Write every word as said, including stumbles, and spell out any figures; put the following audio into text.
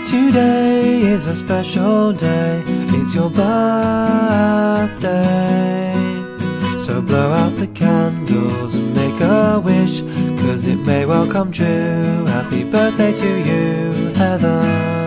Today is a special day, it's your birthday. So blow out the candles and make a wish, 'cause it may well come true. Happy birthday to you, Heather.